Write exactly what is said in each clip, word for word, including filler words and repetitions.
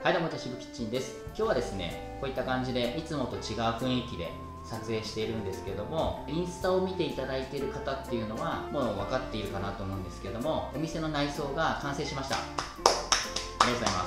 はいどうも、しぶキッチンです。今日はですね、こういった感じでいつもと違う雰囲気で撮影しているんですけども、インスタを見ていただいている方っていうのはもう分かっているかなと思うんですけども、お店の内装が完成しました。ありがとうございます。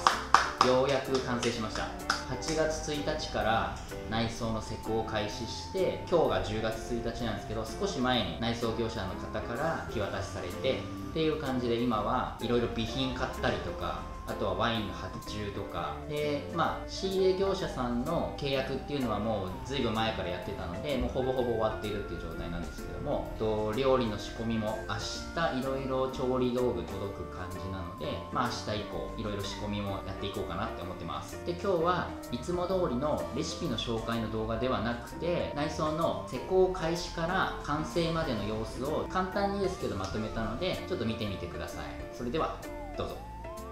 ようやく完成しました。はちがつついたちから内装の施工を開始して、今日がじゅうがつついたちなんですけど、少し前に内装業者の方から手渡しされてっていう感じで、今はいろいろ備品買ったりとか、あとはワインの発注とかで、まあ、仕入れ業者さんの契約っていうのはもうずいぶん前からやってたので、もうほぼほぼ終わっているっていう状態なんですけども、と料理の仕込みも明日いろいろ調理道具届く感じなので、まあ、明日以降いろいろ仕込みもやっていこうかなって思ってます。で、今日はいつも通りのレシピの紹介の動画ではなくて、内装の施工開始から完成までの様子を簡単にですけどまとめたので、ちょっと見てみてください。それではどうぞ。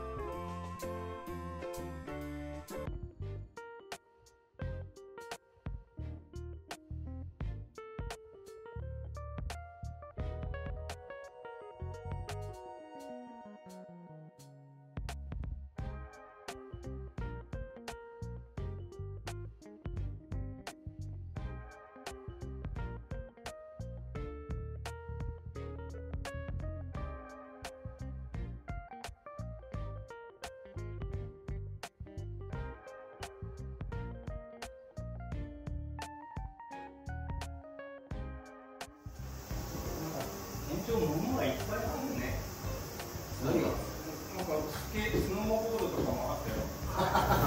一応物がいっぱいあるね。 何が？ なんかスケート、スノーボードとかもあったよ。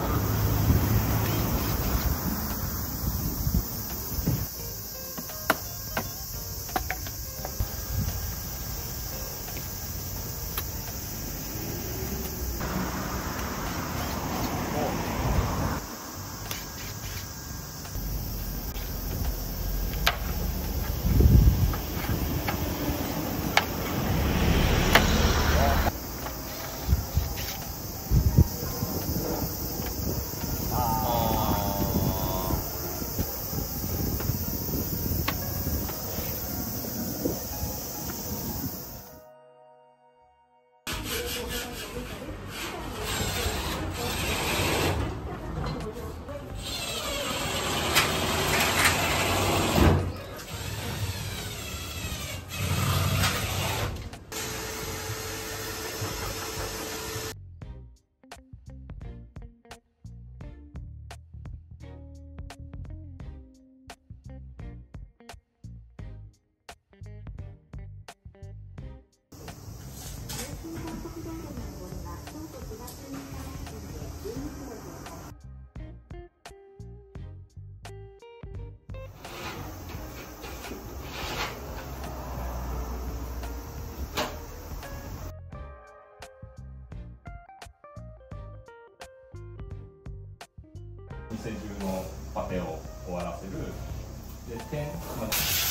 店中のパテを終わらせる。で、点、まあ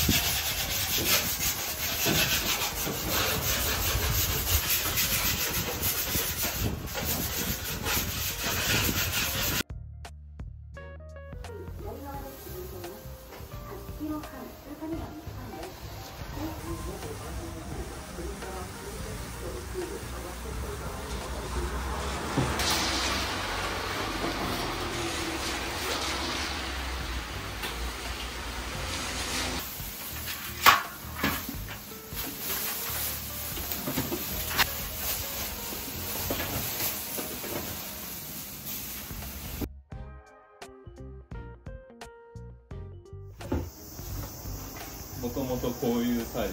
もともとこういうサイズ。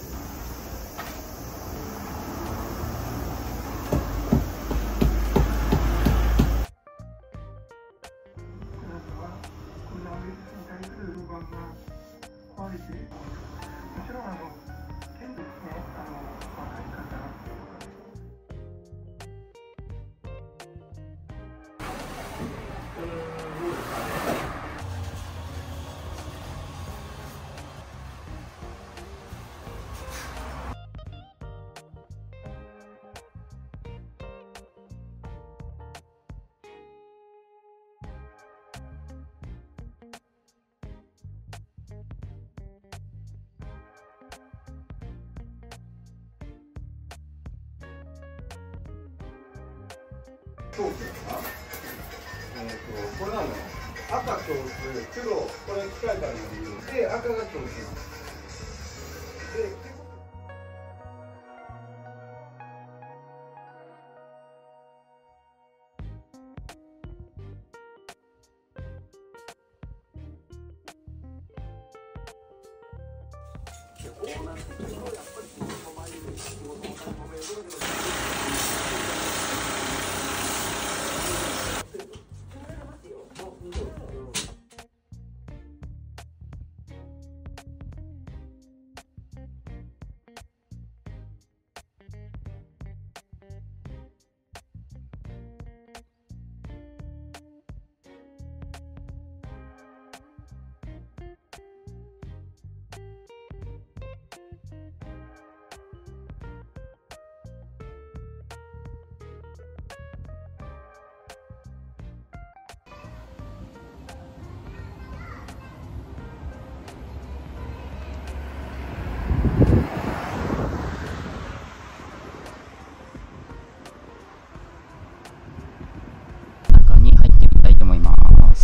そうですか。 黒、これ機械からの理由で、赤が強調でこうなってくるとやっぱり仕事前に仕事を止めるけど中に入ってみたいと思います。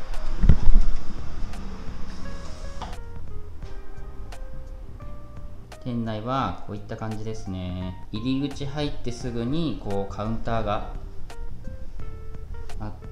店内はこういった感じですね。入り口入ってすぐにこうカウンターがあって、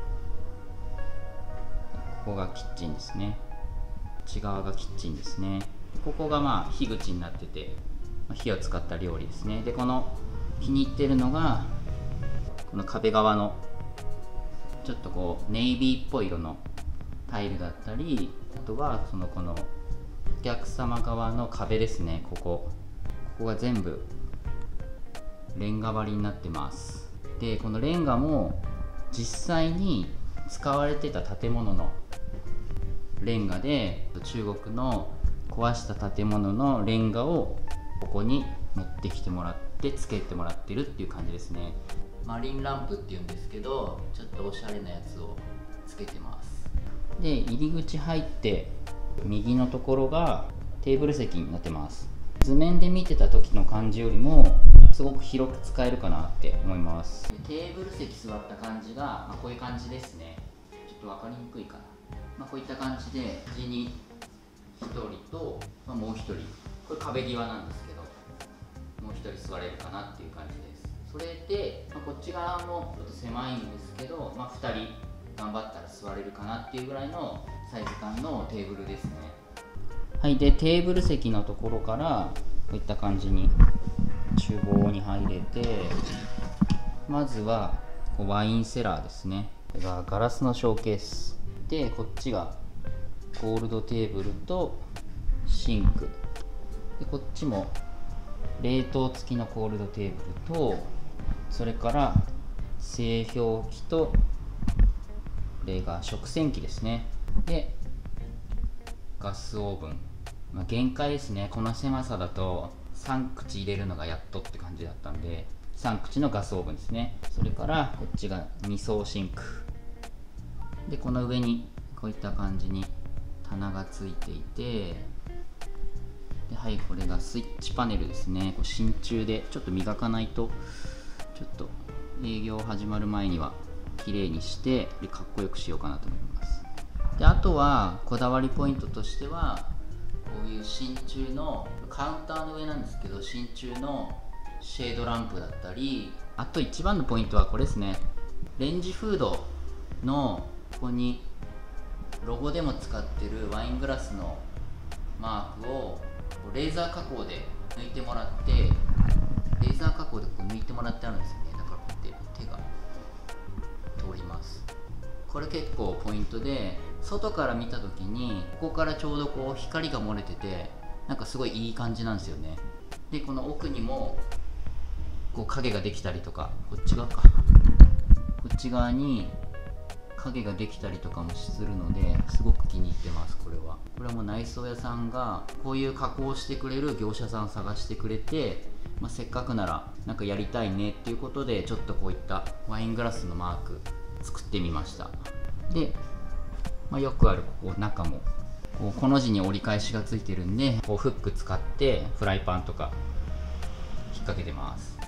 ここがキッチンですね。こっち側がキッチンですね。ここがまあ火口になってて、火を使った料理ですね。でこの気に入ってるのがこの壁側のちょっとこうネイビーっぽい色のタイルだったり、あとはそのこのお客様側の壁ですね。ここここが全部レンガ張りになってます。でこのレンガも実際に使われてた建物のレンガで、中国の壊した建物のレンガをここに持ってきてもらってつけてもらってるっていう感じですね。マリンランプっていうんですけど、ちょっとおしゃれなやつをつけてます。で入り口入って右のところがテーブル席になってます。図面で見てた時の感じよりもすごく広く使えるかなって思います。テーブル席座った感じが、まあ、こういう感じですね。ちょっと分かりにくいかな。まあ、こういった感じで端にひとりと、まあ、もうひとり、これ壁際なんですけどもうひとり座れるかなっていう感じです。それで、まあ、こっち側もちょっと狭いんですけど、まあ、ふたり頑張ったら座れるかなっていうぐらいのサイズ感のテーブルですね。はい、でテーブル席のところからこういった感じに厨房に入れて、まずはこうワインセラーですね。これがガラスのショーケースで、こっちがゴールドテーブルとシンクで、こっちも冷凍付きのコールドテーブルと、それから製氷機と、これが食洗機ですね。でガスオーブン、まあ、限界ですね。この狭さだとさん口入れるのがやっとって感じだったんで、さん口のガスオーブンですね。それからこっちがに層シンクで、この上にこういった感じに棚がついていて、ではい、これがスイッチパネルですね。これ真鍮でちょっと磨かないと、ちょっと営業始まる前には綺麗にしてでかっこよくしようかなと思います。であとはこだわりポイントとしては、こういう真鍮のカウンターの上なんですけど、真鍮のシェードランプだったり、あと一番のポイントはこれですね。レンジフードのここにロゴでも使ってるワイングラスのマークをレーザー加工で抜いてもらって、レーザー加工でこう抜いてもらってあるんですよね。だからこうやって手が通ります。これ結構ポイントで、外から見た時にここからちょうどこう光が漏れてて、なんかすごいいい感じなんですよね。でこの奥にもこう影ができたりとか、こっち側かこっち側に影ができたりとかもするので、すごく気に入ってます。これはこれはもう内装屋さんがこういう加工をしてくれる業者さんを探してくれて、まあ、せっかくならなんかやりたいねっていうことで、ちょっとこういったワイングラスのマーク作ってみました。で、まあ、よくあるここ中もこうこの字に折り返しがついてるんで、こうフック使ってフライパンとか引っ掛けてます。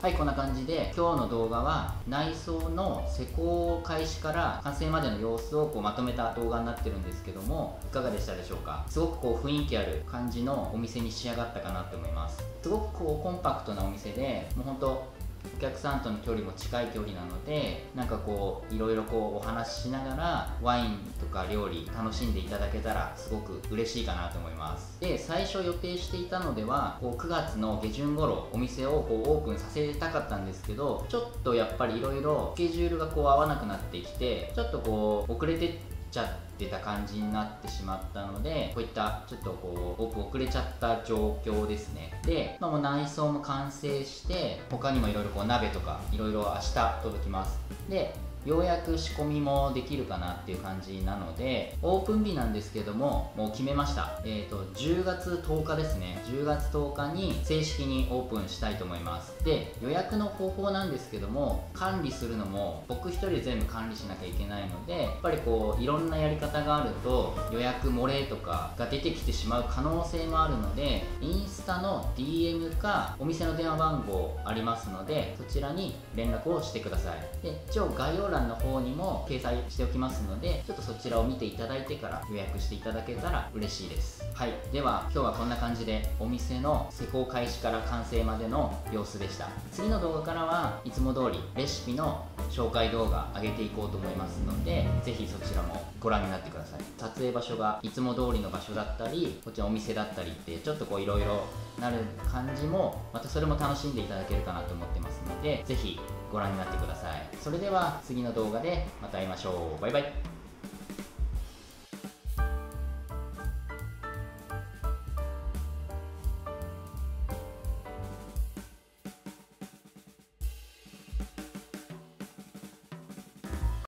はい、こんな感じで今日の動画は内装の施工開始から完成までの様子をこうまとめた動画になってるんですけども、いかがでしたでしょうか。すごくこう雰囲気ある感じのお店に仕上がったかなと思います。すごくこうコンパクトなお店で、もうほんとお客さんとの距離も近い距離なので、なんかこういろいろこうお話ししながらワインとか料理楽しんでいただけたらすごく嬉しいかなと思います。で、最初予定していたのではこうくがつの下旬頃お店をこうオープンさせたかったんですけど、ちょっとやっぱりいろいろスケジュールがこう合わなくなってきて、ちょっとこう遅れてっちゃってた感じになってしまったので、こういったちょっとこうオープン遅れちゃった状況ですね。で、まあ、もう内装も完成して、他にもいろいろこう鍋とかいろいろ明日届きます。で、ようやく仕込みもできるかなっていう感じなので、オープン日なんですけどももう決めました。えっとじゅうがつとおかですね。じゅうがつとおかに正式にオープンしたいと思います。で、予約の方法なんですけども、管理するのも僕一人で全部管理しなきゃいけないので、やっぱりこういろんなやり方があると予約漏れとかが出てきてしまう可能性もあるので、インスタの ディーエム かお店の電話番号ありますので、そちらに連絡をしてください。で、一応概要欄の方にも掲載しておきますので、ちょっとそちらを見ていただいてから予約していただけたら嬉しいです。はい、では今日はこんな感じでお店の施工開始から完成までの様子でした。次の動画からはいつも通りレシピの紹介動画上げていこうと思いますので、ぜひそちらもご覧になってください。撮影場所がいつも通りの場所だったり、こっちのお店だったりってちょっとこういろいろなる感じも、またそれも楽しんでいただけるかなと思ってますので、ぜひご覧になってください。それでは次の動画でまた会いましょう。バイバイ。